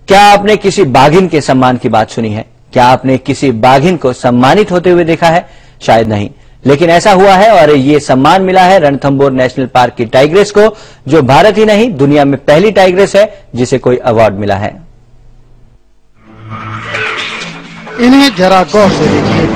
क्या आपने किसी बाघिन के सम्मान की बात सुनी है? क्या आपने किसी बाघिन को सम्मानित होते हुए देखा है? शायद नहीं, लेकिन ऐसा हुआ है और ये सम्मान मिला है रणथंभौर नेशनल पार्क की टाइग्रेस को, जो भारत ही नहीं दुनिया में पहली टाइग्रेस है जिसे कोई अवार्ड मिला है। इन्हें जरा गौर से देखिए,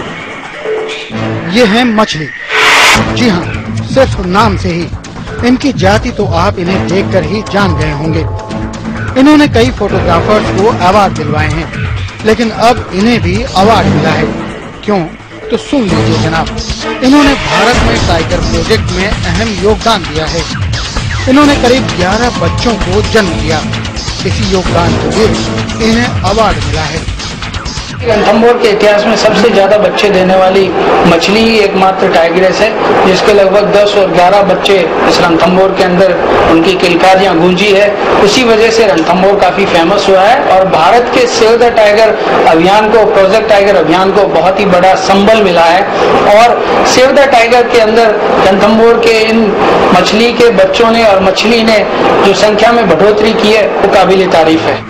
ये है मछली। जी हाँ, सिर्फ नाम से ही इनकी जाति तो आप इन्हें देखकर ही जान गए होंगे। इन्होंने कई फोटोग्राफर्स को अवार्ड दिलवाए हैं, लेकिन अब इन्हें भी अवार्ड मिला है। क्यों? तो सुन लीजिए जनाब। इन्होंने भारत में टाइगर प्रोजेक्ट में अहम योगदान दिया है। इन्होंने करीब 11 बच्चों को जन्म दिया। इसी योगदान के लिए इन्हें अवार्ड मिला है। रणथंभौर के इतिहास में सबसे ज्यादा बच्चे देने वाली मछली ही एकमात्र टाइग्रेस है, जिसके लगभग 10 और 11 बच्चे इस रणथंभौर के अंदर उनकी किलकारियां गूंजी है। उसी वजह से रणथंभौर काफी फेमस हुआ है और भारत के सेव द टाइगर अभियान को, प्रोजेक्ट टाइगर अभियान को बहुत ही बड़ा संबल मिला है। और सेव द टाइगर के अंदर रणथंभौर के इन मछली के बच्चों ने और मछली ने जो संख्या में बढ़ोतरी की है वो काबिल तारीफ है।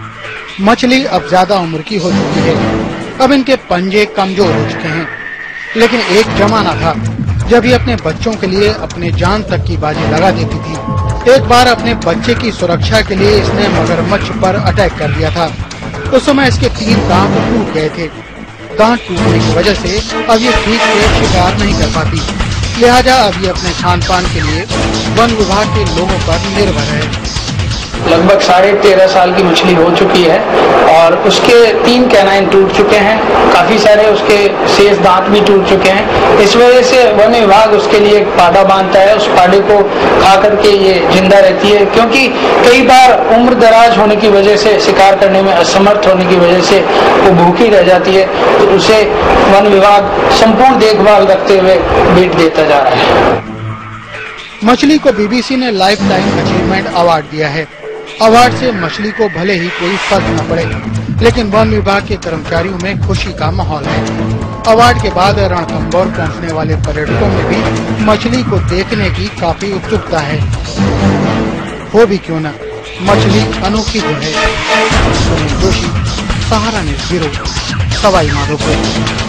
मछली अब ज्यादा उम्र की हो चुकी है, अब इनके पंजे कमजोर हो चुके हैं। लेकिन एक जमाना था जब ये अपने बच्चों के लिए अपने जान तक की बाजी लगा देती थी। एक बार अपने बच्चे की सुरक्षा के लिए इसने मगरमच्छ पर अटैक कर दिया था। उस समय इसके 3 दांत टूट गए थे। दांत टूटने की वजह से अब ये ठीक से शिकार नहीं कर पाती, लिहाजा अब ये अपने खान पान के लिए वन विभाग के लोगों पर निर्भर है। लगभग 13.5 साल की मछली हो चुकी है और उसके 3 कैनाइन टूट चुके हैं, काफी सारे उसके शेष दांत भी टूट चुके हैं। इस वजह से वन विभाग उसके लिए एक पाड़ा बांधता है। उस पाड़े को खा करके ये जिंदा रहती है, क्योंकि कई बार उम्र दराज होने की वजह से, शिकार करने में असमर्थ होने की वजह से वो भूखी रह जाती है, तो उसे वन विभाग संपूर्ण देखभाल रखते हुए बेच देता जा रहा है। मछली को बीबीसी ने लाइफ टाइम अचीवमेंट अवार्ड दिया है। अवार्ड से मछली को भले ही कोई फर्क न पड़े, लेकिन वन विभाग के कर्मचारियों में खुशी का माहौल है। अवार्ड के बाद रणथंभौर पहुंचने वाले पर्यटकों में भी मछली को देखने की काफी उत्सुकता है। हो भी क्यों न, मछली अनोखी तो है। Joshi, Sahara news bureau, Sawai Madhopur.